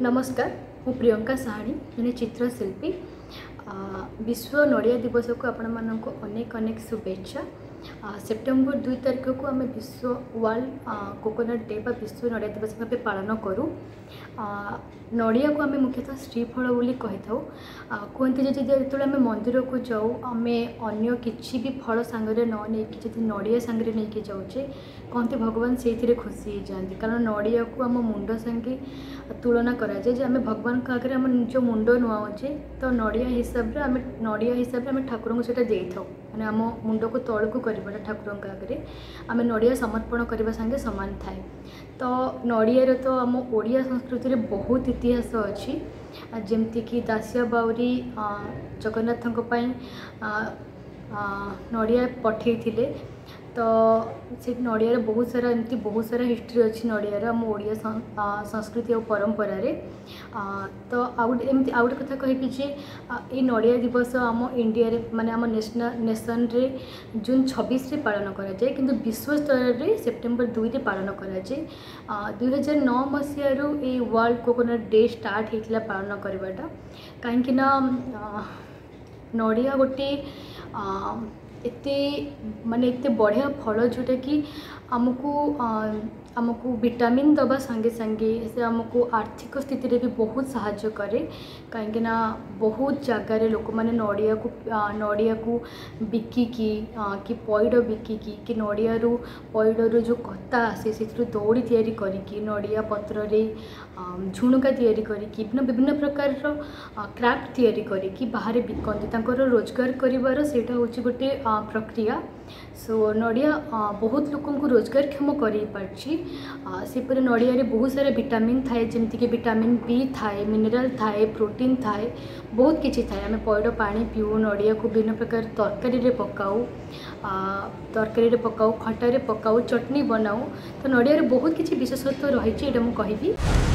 नमस्कार मु प्रियंका साहानी जने चित्रशिल्पी विश्व नड़िया दिवस को आपण मानक अनेक अनेक शुभेच्छा। सेप्टेम्बर 2 तारिख को आम विश्व वर्ल्ड कोकोनट डे विश्व नड़िया दिवस भाव पालन करूँ। नड़िया को आम मुख्यतः श्रीफल बोली कही था। कहते जो आम मंदिर को जाऊँ आम अन्य किसी भी फल सांगे न नहीं कि नड़िया सांगे नहीं जाऊे कहते भगवान से खुशी हो जाती। कारण नड़िया को आम मुंड संगे तुलना कराए आम भगवान आगे आम निज मुंड नुआचे तो नड़िया हिसाब से आम ठाकुर को सीटा दे था मैंने आम मुंड को तौल को करवा ठाकुर आगे आम नड़िया समर्पण करने संगे सामान थाए। तो नड़ियार तो आम ओडिया संस्कृति रे बहुत इतिहास अच्छी जमती कि दासिया बाउरी जगन्नाथ नड़िया पठे तो से नड़ियार बहुत सारा एमती बहुत सारा हिस्ट्री अच्छी नड़ियार आम ओडिया संस्कृति और परंपरा रे। तो एमती आउ गोटे कथा कहि जे ये नड़िया दिवस आम इंडिया रे माने आम नेशन रे जून 26 रे पालन करा जाए किंतु विश्व स्तर रे सेप्टेम्बर 2 रे पालन करा जाए। 2009 मसीह ये वर्ल्ड कोकोनट डे स्टार्ट होता पालन करवाटा कहीं नड़िया गोटे एते माने एते बढ़िया फल जोटा कि आमको विटामिन दबा संगे संगे से आमको आर्थिक स्थिति रे भी बहुत सहायता करे कहीं बहुत जगार लोक मैंने नड़िया को बिकिकी कि पैड बिकिकी कि नड़िया पैडर जो कत्ता आसे से दौड़ी तैयारी करिकी नड़िया पत्र रे झुणुका तैयारी करिकी विभिन्न प्रकार क्राफ्ट तैयारी करिकी बाहर बिकती तांकर रोजगार करिवार सेटा होची गोटे प्रक्रिया। सो नड़िया बहुत लोक को रोजगार क्षम कर सेपरी नड़िया बहुत सारा विटामिन थाए जमती कि विटामिन बी थाए मिनरल थाए प्रोटीन थाए बहुत किसी थाए। आम पैड पानी पीऊ नड़िया को विभिन्न प्रकार तरकारी पकाऊ खटारे पकाऊ चटनी बनाऊ तो नड़िया बहुत किसी विशेषत्व रही मुझे कहि।